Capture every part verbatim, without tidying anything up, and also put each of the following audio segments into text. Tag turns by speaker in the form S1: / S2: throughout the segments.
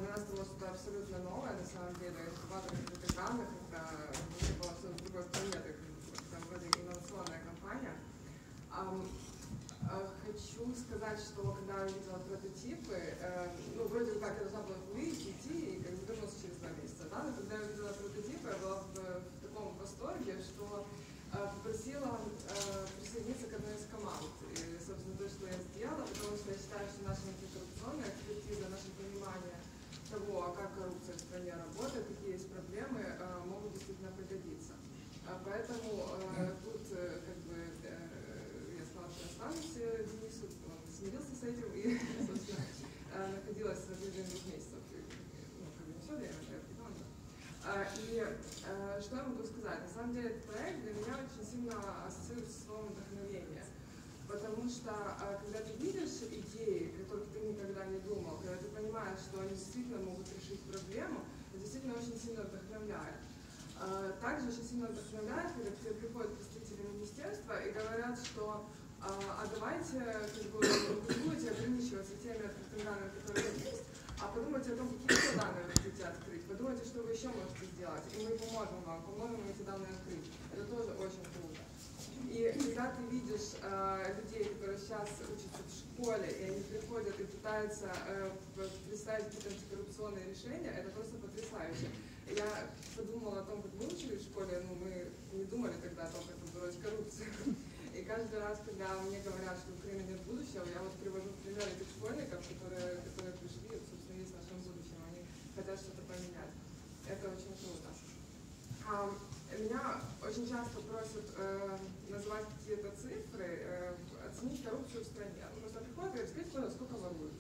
S1: для нас было что-то абсолютно новое, на самом деле. Инкубатор открытых данных, это вообще было все с другой планеты, там вроде инновационная компания. Хочу сказать, что когда я видела прототипы, ну, вроде как я должна была выйти, идти и как бы вернуться через два месяца, да, но когда я видела прототипы, я была в, в таком восторге, что попросила присоединиться к одной из команд. И, собственно, то, что я сделала, потому что я считаю, что наша антикоррупционная экспертиза, наше понимание того, как коррупция в стране работает, какие есть проблемы, могут действительно пригодиться. Поэтому тут, как бы, я сказала, что останусь Денису, он смирился с этим и, собственно, находилась в режиме двух месяцев. Ну, как бы не все время, это команда. И что я могу сказать? На самом деле, этот проект для меня очень сильно ассоциируется с словом вдохновение. Потому что, когда ты видишь идеи, о которых ты никогда не думал, когда ты понимаешь, что они действительно могут решить проблему, это действительно очень сильно вдохновляет. Также очень сильно вдохновляет, когда к тебе приходят представители министерства и говорят, что а давайте, как бы, не будете ограничиваться теми открытыми данными, которые есть, а подумайте о том, какие еще данные вы хотите открыть, подумайте, что вы еще можете сделать, и мы поможем вам, поможем вам эти данные открыть. Это тоже очень круто. И когда ты видишь э, людей, которые сейчас учатся в школе, и они приходят и пытаются э, представить какие-то антикоррупционные решения, это просто потрясающе. Я подумала о том, как мы учили в школе, ну, мы не думали тогда о том, как побороть коррупцию. И каждый раз, когда мне говорят, что в Украине нет будущего, я вот привожу в пример этих школьников, которые, которые пришли, собственно, есть в нашем будущем, они хотят что-то поменять. Это очень круто. А, меня очень часто просят э, назвать какие-то цифры, э, оценить коррупцию в стране. Ну, просто приходят и говорят, скажите, сколько воруют.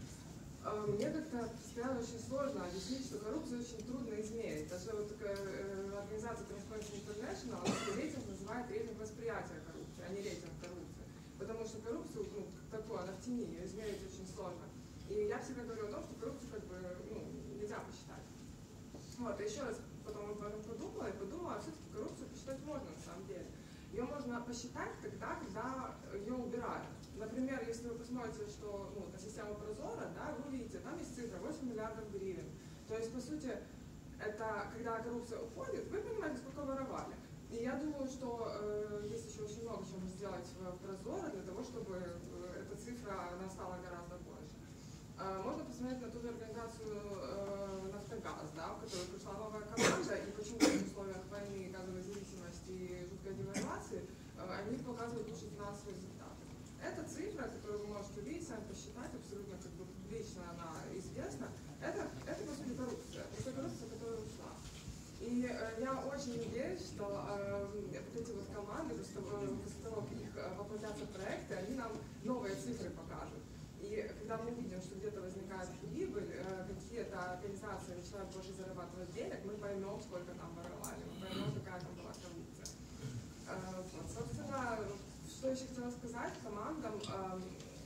S1: Э, мне как-то постоянно очень сложно объяснить, что коррупцию очень трудно измерить. Даже вот такая э, организация Transparency International, рейтинг называет рейтинг восприятия коррупции, а не рейтинг коррупции. Потому что коррупцию, ну, такое, она в тени, ее измерить очень сложно. И я всегда говорю о том, что коррупцию как бы, ну, нельзя посчитать. Вот, и еще раз потом об этом подумала и подумала, а все-таки коррупцию посчитать можно на самом деле. Ее можно посчитать тогда, когда ее убирают. Например, если вы посмотрите, что, ну, на систему Прозора, да, вы увидите, там есть цифра восемь миллиардов гривен. То есть, по сути, это когда коррупция уходит, вы понимаете, сколько воровали. И я думаю, что э, есть еще очень много чего сделать в Прозоре для того, чтобы э, эта цифра она стала гораздо больше. Э, можно посмотреть на ту же организацию э, «Нафтогаз», да, в которой пришла новая команда, и почему в условиях войны, газовой зависимости и жуткой девальвации э, они показывают лучшие финансовые результаты. Эта цифра, которую вы можете увидеть, сами посчитать, абсолютно как бы публично она известна, это, это по сути коррупция, это коррупция, которая ушла. И э, я очень надеюсь, что э, вот эти вот команды, после того, после того, как их воплотятся проекты, они нам новые цифры покажут. И когда мы видим, что где-то возникает прибыль, э, какие-то организации начинают больше зарабатывать денег, мы поймем, сколько там воровали, мы поймем, какая там была коррупция. Э, вот, собственно, что еще хотела сказать командам, э,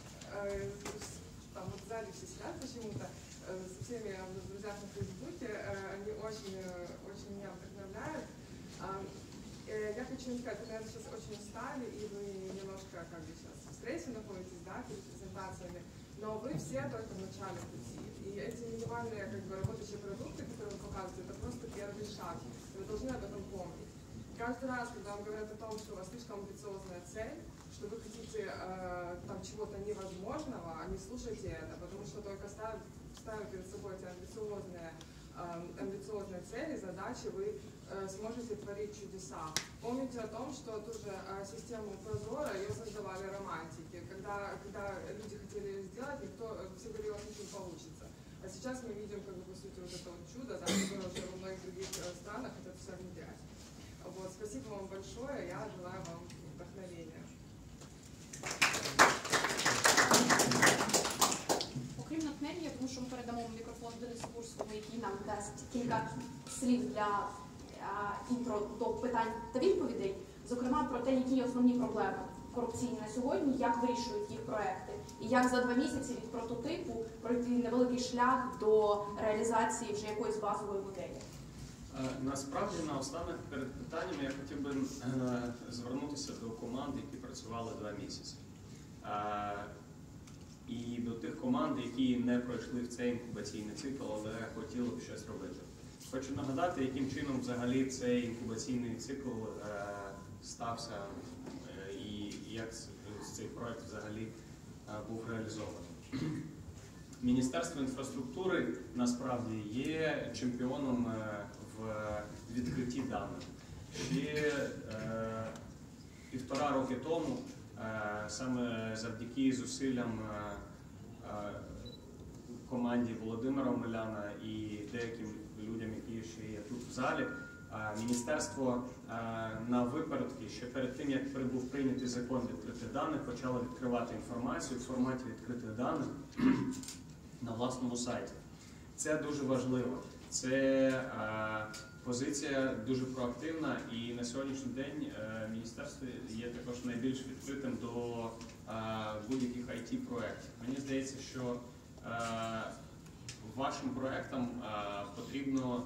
S1: э, там вот сзади все сидят почему-то, со всеми в друзьях на Фейсбуке, они очень, очень меня вдохновляют. Я хочу сказать, вы, наверное, сейчас очень устали, и вы немножко как бы сейчас в стрессе находитесь, да, перед презентациями, но вы все только в начале пути. И эти минимальные как бы работающие продукты, которые вы показываете, это просто первый шаг. Вы должны об этом помнить. Каждый раз, когда вам говорят о том, что у вас слишком амбициозная цель, что вы хотите э, там чего-то невозможного, не слушайте это, потому что только ставят ставим перед собой эти амбициозные, э, амбициозные цели, задачи, вы э, сможете творить чудеса. Помните о том, что ту же э, систему Прозора ее создавали романтики. Когда, когда люди хотели ее сделать, никто, все говорили, что ничего не получится. А сейчас мы видим, как бы, по сути, вот это вот чудо, да, которое уже во многих других странах хотят все внедрять. Вот, спасибо вам большое, я желаю вам вдохновения.
S2: Окрім натхнення, я думаю, що ми передамо мікрофон Денису Гурському, який нам дасть кілька слів для а, інтро до питань та відповідей, зокрема про те, які є основні проблеми корупційні на сьогодні, як вирішують їх проекти, і як за два місяці від прототипу пройти невеликий шлях до реалізації вже якоїсь базової моделі.
S3: Насправді, наостанок, перед питанням я хотів би е, звернутися до команд, які працювали два місяці. Е, і до тих команд, команди, які не пройшли в цей інкубаційний цикл, але хотіли б щось робити. Хочу нагадати, яким чином взагалі цей інкубаційний цикл е, стався е, і як цей проект взагалі е, був реалізований. Міністерство інфраструктури насправді є чемпіоном е, в відкритті даних. Ще е, півтора роки тому е, саме завдяки зусиллям е, е, команді Володимира Омеляна і деяким людям, які ще є тут в залі, міністерство на випередки, ще перед тим, як був прийнятий закон відкритих даних, почало відкривати інформацію в форматі відкритих даних на власному сайті. Це дуже важливо. Це позиція дуже проактивна, і на сьогоднішній день міністерство є також найбільш відкритим до будь-яких ай ті-проєктів. Мені здається, що вашим проєктам потрібно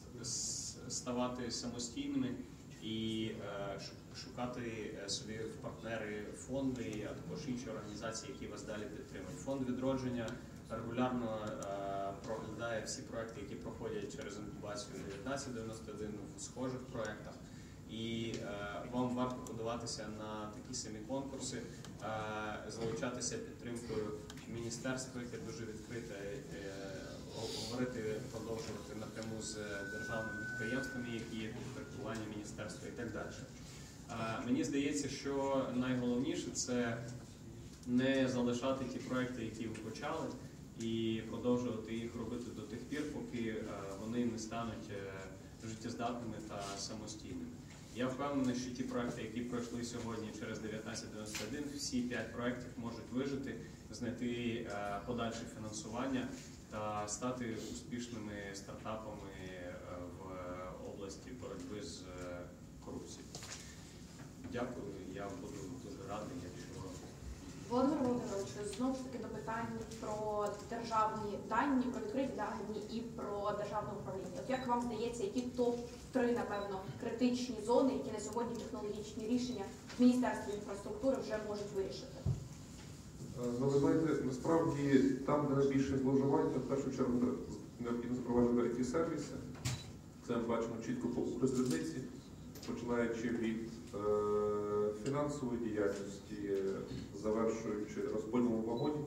S3: ставати самостійними і шукати собі в партнери фонди, а також інші організації, які вас далі підтримують. Фонд відродження регулярно проглядає всі проекти, які проходять через інкубацію дев'ятнадцять дев'яносто один в схожих проєктах. І вам варто подаватися на такі самі конкурси, залучатися підтримкою міністерства, яке дуже відкрите, говорити, продовжувати напряму з державними підприємствами, які є підпорядкування міністерства і так далі. Мені здається, що найголовніше – це не залишати ті проекти, які ви почали, і продовжувати їх робити до тих пір, поки вони не стануть життєздатними та самостійними. Я впевнений, що ті проекти, які пройшли сьогодні через дев'ятнадцять дев'яносто один, всі п'ять проєктів можуть вижити, знайти подальше фінансування та стати успішними стартапами в області боротьби з корупцією. Дякую, я буду дуже радий, якщо...
S2: Володимир Володимирович, знову ж таки до питань про державні дані, про відкриті дані і про державне управління. От як вам здається, які топ три, напевно, критичні зони, які на сьогодні технологічні рішення в Міністерстві інфраструктури вже можуть вирішити?
S4: Ну, ви знаєте, насправді там, де найбільше зловживання, в першу чергу необхідно запроваджувати ай ті-сервіси. Це ми бачимо чітко по Укрзалізниці, починаючи від е, фінансової діяльності, завершуючи розподілом вагонів,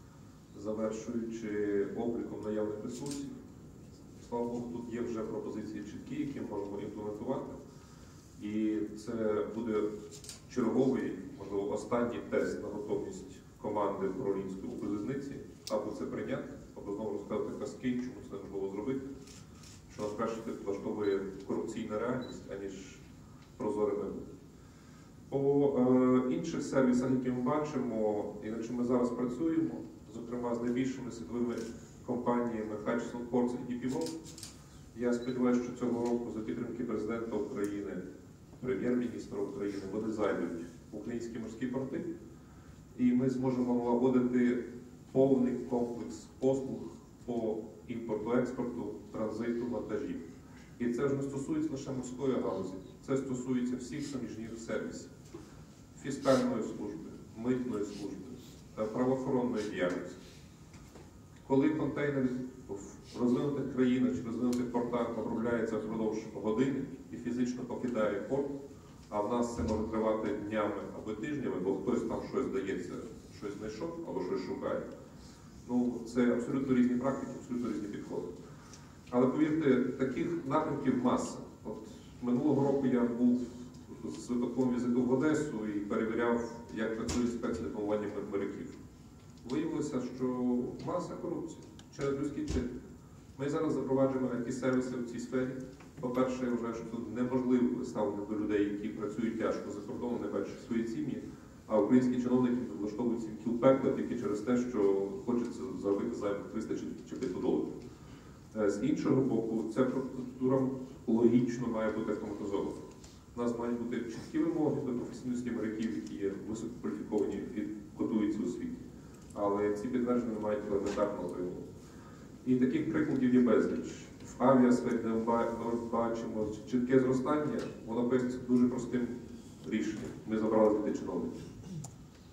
S4: завершуючи обліком наявних ресурсів. Слава Богу, тут є вже пропозиції чіткі, які можемо імплементувати. І це буде черговий, можливо, останній тест на готовність команди управлінської Укрзалізниці, або це прийняти, або знову розказати казки, чому це неможливо зробити, що нас краще влаштовує корупційна реальність, аніж прозоре майбутнє. По е, інших сервісах, які ми бачимо, і над чим ми зараз працюємо, зокрема з найбільшими світовими компаніями Hutchison Ports і ді пі World, я сподіваюся, що цього року за підтримки президента України, прем'єр-міністра України, вони зайдуть в українські морські порти, і ми зможемо налагодити повний комплекс послуг по імпорту-експорту, транзиту, вантажів. І це ж не стосується лише морської галузі, це стосується всіх суміжних сервісів, фіскальної служби, митної служби, правоохоронної діяльності. Коли контейнер в розвинутих країнах чи розвинутих портах обробляється впродовж години і фізично покидає порт, а в нас це може тривати днями або тижнями, бо хтось там щось здається, щось знайшов або щось шукає. Ну, це абсолютно різні практики, абсолютно різні підходи. Але повірте, таких напрямків маса. От минулого року я був з випадковим візитом в Одесу і перевіряв, як працює спецдипломування моряків. Виявилося, що маса корупції через людський чин. Ми зараз запроваджуємо ай ті-сервіси в цій сфері. По-перше, я вважаю, що тут неможливо ставити до людей, які працюють тяжко за кордоном, не бачать свої сім'ї, а українські чиновники влаштовують цим кіл пекла тільки через те, що хочеться заробити зайвих триста чи п'ятсот доларів. З іншого боку, ця процедура логічно має бути автоматизована. У нас мають бути чіткі вимоги до професійності моряків, які є висококваліфіковані і готуються у світі. Але ці підтвердження мають елементарно отримувати. І таких прикладів є безліч. В авіасфері, де ми бачимо чітке зростання, воно пояснюється дуже простим рішенням. Ми забрали дітей чиновників.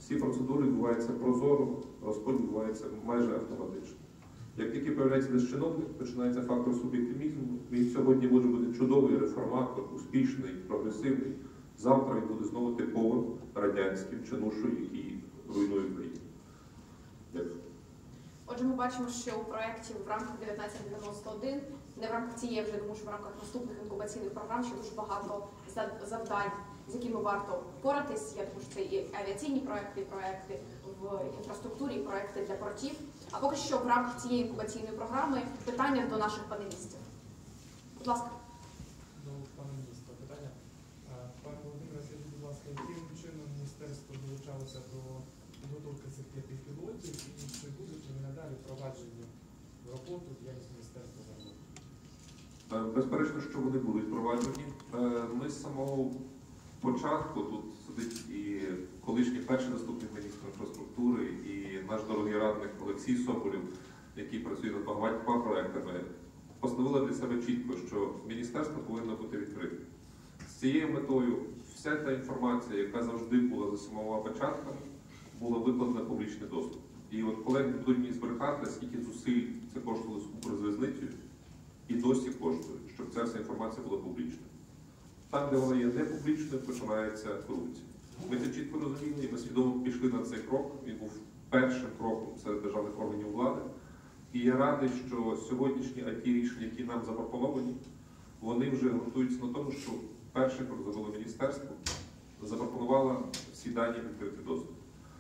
S4: Всі процедури відбуваються прозоро, розподіл відбувається майже автоматично. Як тільки з'являється десь чиновник, починається фактор суб'єктивізму. Він сьогодні може бути чудовий реформатор, успішний, прогресивний. Завтра він буде знову типовим радянським чинушою, який руйнує Україну. Дякую.
S2: Отже, ми бачимо, що у проєкті в рамках дев'ятнадцять дев'яносто один, не в рамках цієї вже, тому що в рамках наступних інкубаційних програм ще дуже багато завдань, з якими варто впоратись. Я думаю, що це і авіаційні проекти, і проекти в інфраструктурі, і проекти для портів. А поки що в рамках цієї інкубаційної програми питання до наших панелістів. Будь ласка.
S5: До пана міністра питання. Пане Володимире, скажіть, будь ласка, яким чином міністерство долучалося до підготовки цих п'яти пілотів і чи будуть вони надалі впроваджені в роботу діяльність міністерства загалом?
S4: Безперечно, що вони будуть впроваджені. Ми з самого початку, тут сидить і колишній перший заступник міністра інфраструктури, і наш дорогий радник Олексій Соболєв, який працює над багатьма проектами, постановили для себе чітко, що міністерство повинно бути відкритим. З цією метою вся та інформація, яка завжди була за самого початку, була викладена в публічний доступ. І от колеги будуть мені збрехати, скільки зусиль це коштувало з Укрзалізницею, і досі коштує, щоб ця вся інформація була публічною. Там, де вона є не публічною, починається корупція. Ми це чітко розуміли, і ми свідомо пішли на цей крок. Він був першим кроком серед державних органів влади. І я радий, що сьогоднішні ай ті-рішення, які нам запропоновані, вони вже ґрунтуються на тому, що перший крок зробило міністерство, запропонувало всі дані відкритий доступ.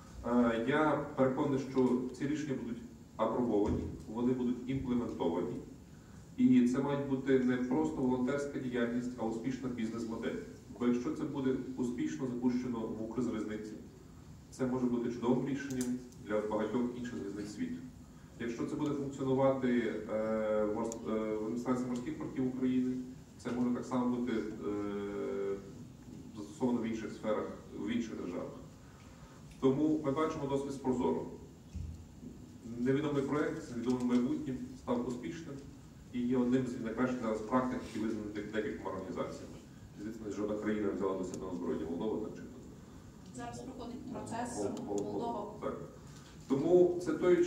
S4: Я переконаний, що ці рішення будуть апробовані, вони будуть імплементовані. І це має бути не просто волонтерська діяльність, а успішна бізнес-модель. Бо якщо це буде успішно запущено в Укрзалізниці, це може бути чудовим рішенням для багатьох інших залізниць світу. Якщо це буде функціонувати в адміністрації морських портів України, це може так само бути застосовано в інших сферах, в інших державах. Тому ми бачимо досвід з Прозоро. Невідомий проєкт з невідомим майбутнім став успішним і є одним з найкращих зараз практик, які визнані декількома організаціями. Звісно, жодна країна не взяла до себе на озброєння. Молдова, так чи то?
S2: Зараз проходить процес Молдова.
S4: Так. Тому це той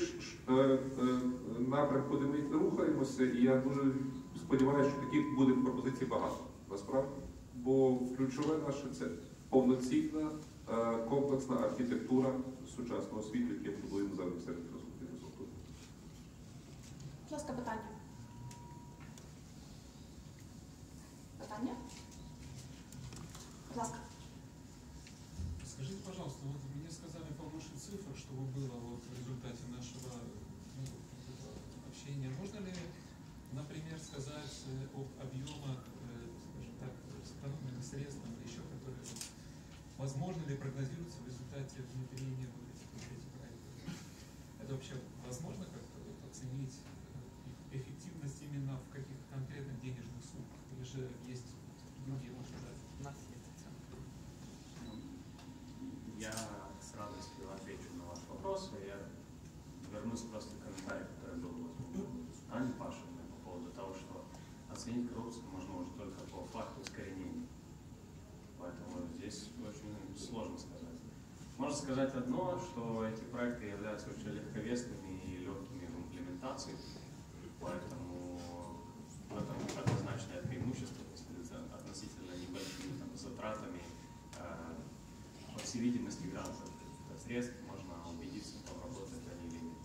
S4: напрям, куди ми рухаємося, і я дуже сподіваюся, що таких буде пропозицій багато, насправді. Бо ключове наше – це повноцінна, комплексна архітектура сучасного світу, який ми будуємо зараз в серед інфраструктури.
S2: Будь ласка, питання. Питання? Будь ласка.
S6: Скажите, пожалуйста, вот мне сказали по вашим цифрам, что было вот в результате нашего ну, общения. Можно ли, например, сказать об объемах, скажем так, сэкономленных средств, еще которые возможно ли прогнозируется в результате внедрения вот этих, вот этих проектов? Это вообще возможно как-то вот оценить эффективность именно в каких-то конкретных денежных суммах? Или же есть другие показатели?
S7: У нас есть оценка.
S3: Я с радостью отвечу на ваш вопрос. Я вернусь просто к комментарию, который был у Ани Пашиной по поводу того, что оценить коррупцию можно уже только по факту искоренения. Поэтому здесь очень сложно сказать. Можно сказать одно, что эти проекты являются очень легковесными и легкими в имплементации, поэтому в этом однозначное преимущество относительно небольшими там, затратами. По всей видимости, грантов средств можно убедиться, что работают они или нет.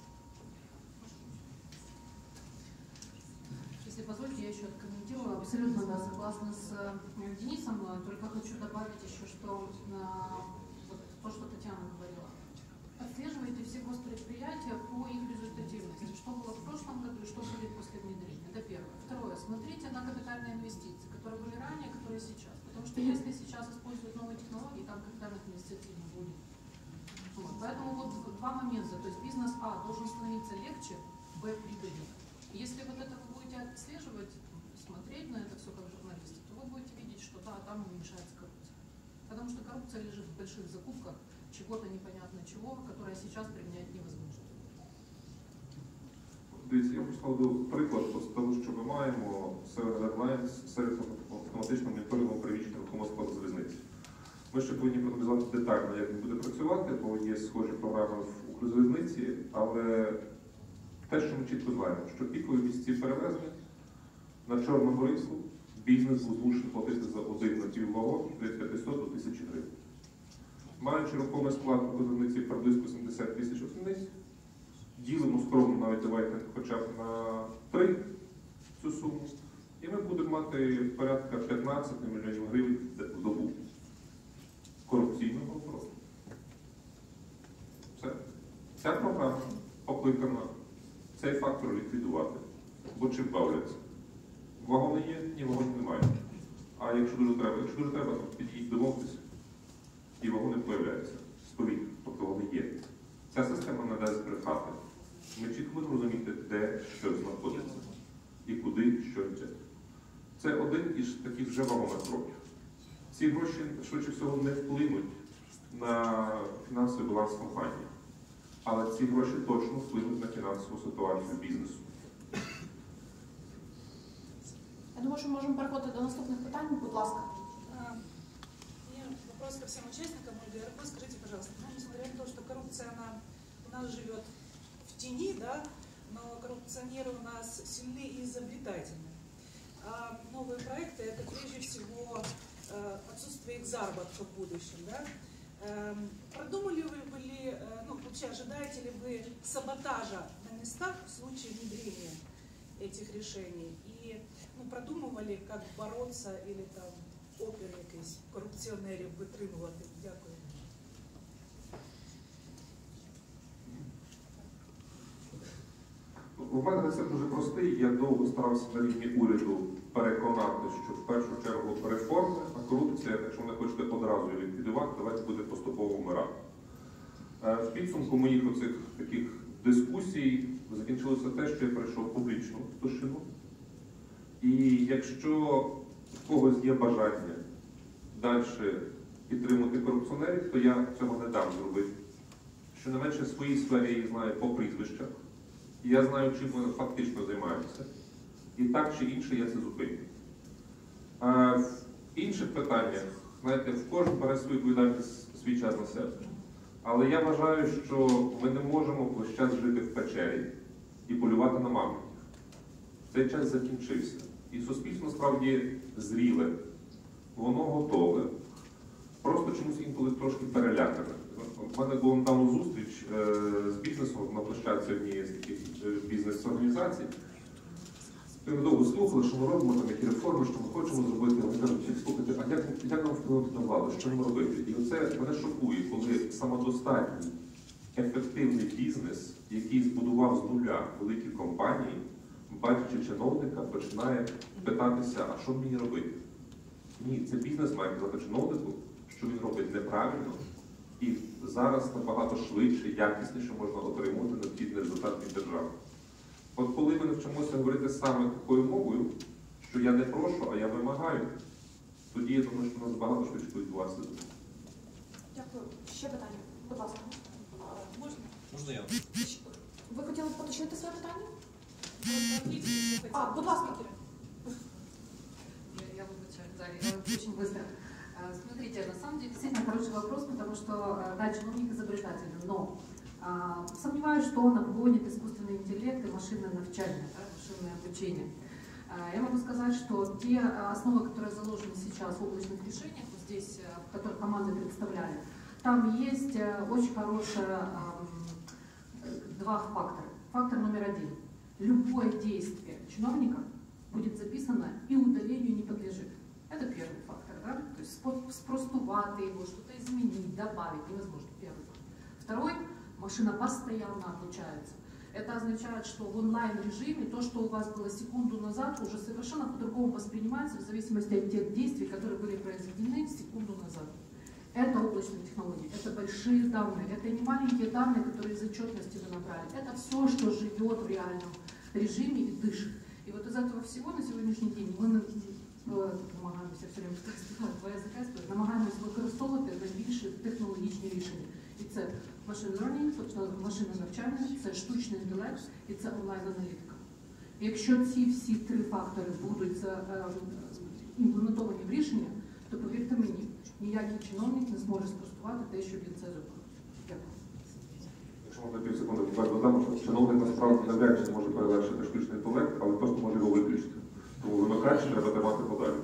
S8: Если позволите, я еще откомментирую. Абсолютно, да, согласна с Денисом. Только хочу добавить еще, что вот то, что Татьяна говорила. Отслеживайте все госпредприятия по их результативности. Что было в прошлом году и что будет после внедрения. Это первое. Второе. Смотрите на капитальные инвестиции, которые были ранее, которые сейчас. Потому что если сейчас используют новые технологии, там капитальных инвестиций не будет. Вот. Поэтому вот два момента. То есть бизнес А должен становиться легче, Б прибыльнее. Если вот это вы будете отслеживать, смотреть на это все как журналисты, то вы будете видеть, что да, там уменьшается коррупция. Потому что коррупция лежит в больших закупках чего-то непонятно чего, которое сейчас применять невозможно.
S4: Дивіться, я хочу наведу приклад з того, що ми маємо серед Airlines, серед автоматичного моніторингу переміщення рухомого складу залізниці. Ми ще повинні проаналізувати детально, як він буде працювати, бо є схожі програми в Укрзалізниці, але те, що ми чітко знаємо, що пікові місці перевезення на чорному ринку бізнес був змушений платити за один напіввагон від п'ятсот до тисячі гривень. Маючи рухомий склад у Укрзалізниці приблизно сімдесят тисяч одиниць, ділимо скромно, навіть давайте хоча б на три цю суму, і ми будемо мати порядка п'ятнадцять мільйонів гривень в добу корупційного обороту. Все. Ця програма покликана цей фактор ліквідувати. Бо чим бавляться? Вагони є, ні, вагонів немає. А якщо дуже треба, якщо дуже треба, то підійдіть домовитися, і вагони появляються. Сповідь, тобто вони є. Ця система не дасть брехати. Ми чітко будемо розуміти, де що знаходиться і куди що йде. Це один із таких вже вагомих кроків. Ці гроші, швидше всього, не вплинуть на фінансовий баланс компанії. Але ці гроші точно вплинуть на фінансову ситуацію бізнесу.
S2: Я думаю, що ми можемо переходити до наступних питань. Будь ласка.
S7: У меня вопрос ко всем участникам. Ольга Ярко, скажите, пожалуйста, ну, несмотря на то, что коррупция, она у нас живет в тени, да, но коррупционеры у нас сильны и изобретательны. А новые проекты – это прежде всего э, отсутствие их заработка в будущем, да? Э, продумали вы были, э, ну, вообще ожидаете ли вы саботажа на местах в случае внедрения этих решений? И ну, продумывали, как бороться или там опір якийсь корупціонерів витримувати? Дякую.
S4: У мене рецепт дуже простий. Я довго старався на рівні уряду переконати, що в першу чергу реформи, а корупція, якщо ви не хочете одразу її ліквідувати, давайте буде поступово вмирати. В підсумку моїх оцих таких дискусій закінчилося те, що я перейшов публічну площину. І якщо в когось є бажання далі підтримати корупціонерів, то я цього не дам зробити. Щонайменше в своїй сфері я їх знаю по прізвищах. І я знаю, чим вони фактично займаються. І так чи інше я це зупиню. А в інших питаннях, знаєте, в кожен бере свою відповідальність свій час на себе. Але я вважаю, що ми не можемо весь час жити в печері і полювати на мамонтів. Цей час закінчився. І суспільство насправді зріле, воно готове. Просто чомусь інколи трошки перелякане. У мене була недавно зустріч е, з бізнесом на площадці однієї з таких бізнес-організацій. Ми довго слухали, що ми робимо, там, які реформи, що ми хочемо зробити. Вони кажуть, слухайте, а як, як нам впливати на владу, що нам робити? І оце мене шокує, коли самодостатній, ефективний бізнес, який збудував з нуля великі компанії, бачачи чиновника, починає питатися, а що мені робити? Ні, це бізнес має казати чиновнику, що він робить неправильно, і зараз набагато швидше, якісніше можна отримувати необхідний результат від держави. От коли ми навчимося говорити саме такою мовою, що я не прошу, а я вимагаю, тоді я думаю, що у нас багато швидше буде відбуватися.
S2: Дякую. Ще питання? Будь ласка.
S7: Можна?
S9: Можна я?
S2: Ви хотіли поточнити своє питання?
S7: А,
S2: А, будь ласка.
S8: Я выбачаю, да, я очень быстро. А, Смотрите, на самом деле действительно хороший вопрос, потому что, да, чиновник изобретателен, но а, сомневаюсь, что он обгонит искусственный интеллект и машинное навчание, да, машинное обучение. А, я могу сказать, что те основы, которые заложены сейчас в облачных решениях, вот здесь, в которых команды представляли, там есть очень хорошие два фактора. Фактор номер один. Любое действие чиновника будет записано и удалению не подлежит. Это первый фактор, да? То есть спростувати его, что-то изменить, добавить невозможно. Первый фактор. Второй, машина постоянно обучается. Это означает, что в онлайн-режиме то, что у вас было секунду назад, уже совершенно по-другому воспринимается в зависимости от тех действий, которые были произведены секунду назад. Это облачные технологии, это большие данные, это не маленькие данные, которые из отчетности вы набрали. Это все, что живет в реальном режиме и дышит. И вот из этого всего на сегодняшний день ми намагаємося все время два язика, намагаємося використовувати найбільші технологічні рішення. І це машин learning, тобто машинне навчання, це штучний інтелект і це онлайн-аналітика. Якщо ці всі три фактори будуть імплементовані в рішення, то повірте мені, ніякий чиновник не зможе спростувати те, що він це зробив. Дякую.
S4: Якщо можна пів секунди, буквально додам, що чиновник насправді навряд чи може перевершити штучний інтелект, але просто може його виключити. Тому вимикач треба тримати подалі.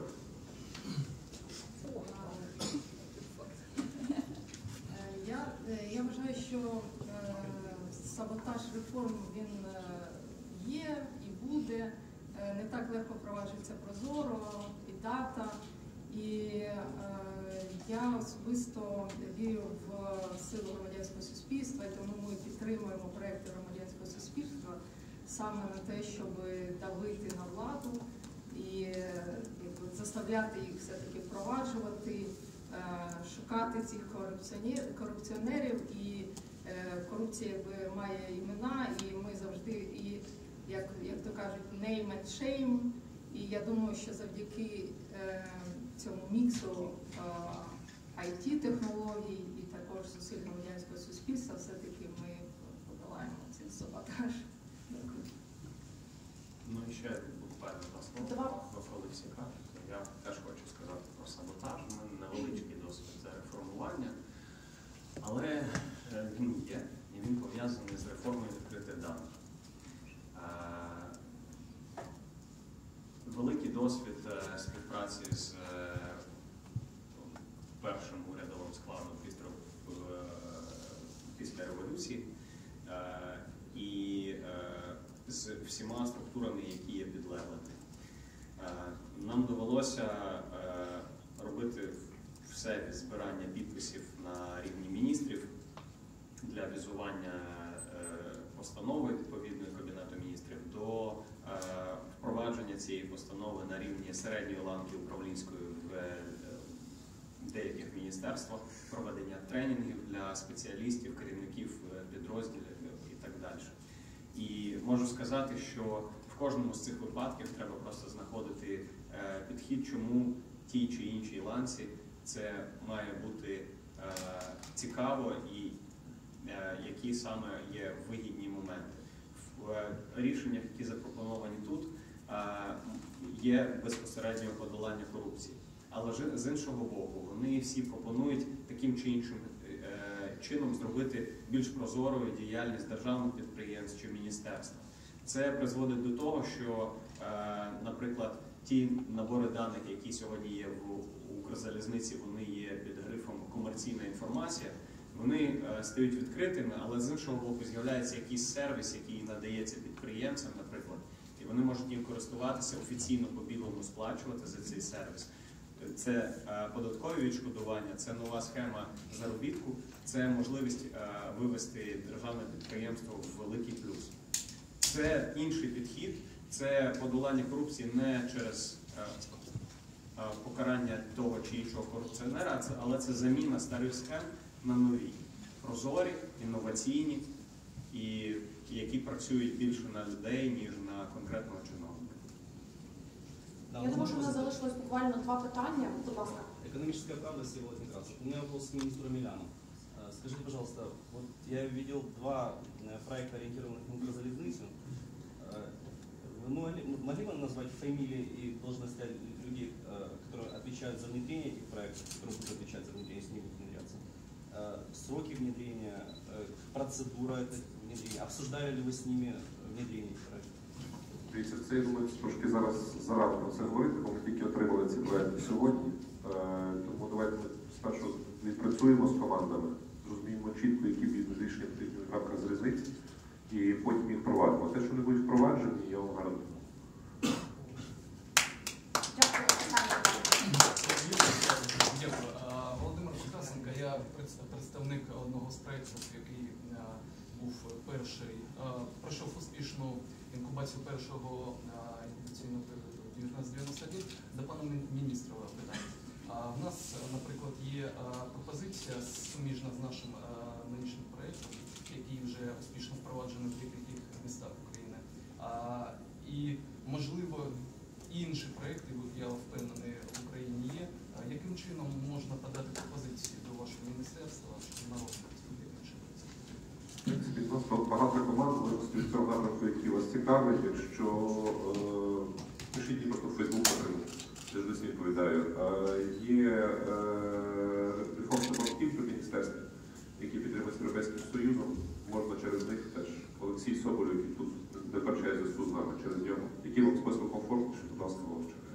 S8: Я, я вважаю, що е, саботаж реформ він е, є і буде. Е, не так легко впроваджується Прозоро і дата. І е, я особисто вірю в силу громадянського суспільства, і тому ми підтримуємо проекти громадянського суспільства саме на те, щоб давити на владу і е, заставляти їх все-таки впроваджувати, шукати цих корупціонерів, і корупція якби має імена, і ми завжди, і як, як то кажуть, name and shame. І я думаю, що завдяки цьому міксу ай ті-технологій і також зусиль громадянського суспільства все-таки ми подолаємо цей саботаж. Дякую.
S3: Ну і ще буквально два слова, коли всі кажуть. Я теж хочу сказати про саботаж. У мене невеличкий досвід реформування, але він є, і він пов'язаний з реформою відкритих даних. Великий досвід співпраці з першим урядовим складом після, після революції і з всіма структурами, які є підлеглими. Нам довелося робити все від збирання підписів на рівні міністрів для візування постанови відповідної Кабінету міністрів до впровадження цієї постанови на рівні середньої ланки управлінської в деяких міністерствах, проведення тренінгів для спеціалістів, керівників підрозділів і так далі. І можу сказати, що в кожному з цих випадків треба просто знаходити е, підхід, чому тій чи іншій ланці це має бути е, цікаво і е, які саме є вигідні моменти. В е, рішеннях, які запропоновані тут, е, є безпосередньо подолання корупції. Але ж, з іншого боку, вони всі пропонують таким чи іншим е, чином зробити більш прозорою діяльність державних підприємств чи міністерств. Це призводить до того, що, е, наприклад, ті набори даних, які сьогодні є в Укрзалізниці, вони є під грифом комерційна інформація, вони е, стають відкритими, але з іншого боку з'являється якийсь сервіс, який надається підприємцям, наприклад, і вони можуть їм користуватися, офіційно по білому сплачувати за цей сервіс. Це е, податкові відшкодування, це нова схема заробітку, це можливість е, вивести державне підприємство в великий плюс. Це інший підхід, це подолання корупції не через е, е, покарання того чи іншого корупціонера, але це заміна старих схем на нові, прозорі, інноваційні, і які працюють більше на людей, ніж на конкретного чиновника.
S2: Я думаю, що у нас залишилось буквально два питання. Будь ласка.
S9: Экономическая правда, Всеволод Некрасов. У меня вопрос к министру Миляну. Скажите, пожалуйста, вот я видел два проекта, ориентированных на Укрзалізницю. Вы могли, могли бы назвать фамилии и должности людей, которые отвечают за внедрение этих проектов, которые будут отвечать за внедрение, если не будут внедряться? Сроки внедрения, процедура этого внедрения. Обсуждали ли вы с ними внедрение этих проектов?
S4: Дивіться, це, я думаю, трошки зараз зарано про це говорити, бо ми тільки отримали ці проекти сьогодні. Тому давайте ми спершу відпрацюємо з командами, зрозуміємо чітко, які будуть рішення потрібні в рамках залізниці, і потім їх впровадимо. Те, що не будуть впроваджені, я вам гарантую.
S2: Дякую.
S10: Дякую. Володимир Некрасенко, я представник одного з проєктів, який був перший, пройшов успішну інкубацію першого інкубаційного періоду дев'ятнадцять дев'яносто один. До пана міністра питання. В нас, наприклад, є пропозиція суміжна з нашим нинішнім проєктом, який вже успішно впроваджений в деяких містах України. І, можливо, інші проєкти, я впевнений, в Україні є. Яким чином можна подати пропозиції до вашого міністерства, щоб на розгляд інших?
S4: В принципі, у нас багато команд, в цього напрямку, які вас цікавить. Якщо е, пишіть просто в Фейсбук, я ж десь відповідаю. Е, є е, Європейським Союзом, можна через них теж. Олексій Соболєв, який тут не першає зв'язку з нами, через нього. Який вам список комфортніше, будь ласка, вас чекає.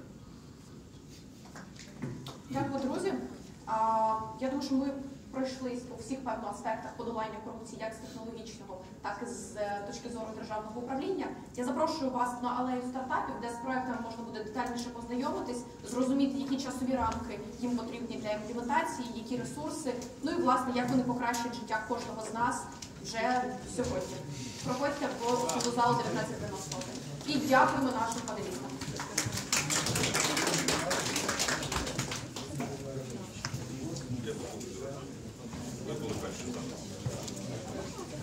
S2: Дякую, друзі. А, я думаю, що ми пройшлись по всіх певно аспектах подолання корупції, як з технологічного, так і з е, точки зору державного управління. Я запрошую вас на алею стартапів, де з проектами можна буде детальніше познайомитись, зрозуміти, які часові рамки їм потрібні для імплементації, які ресурси, ну і власне, як вони покращать життя кожного з нас вже сьогодні. Проходьте в залу дев'ятнадцять дев'яносто один. І дякуємо нашим панелістам.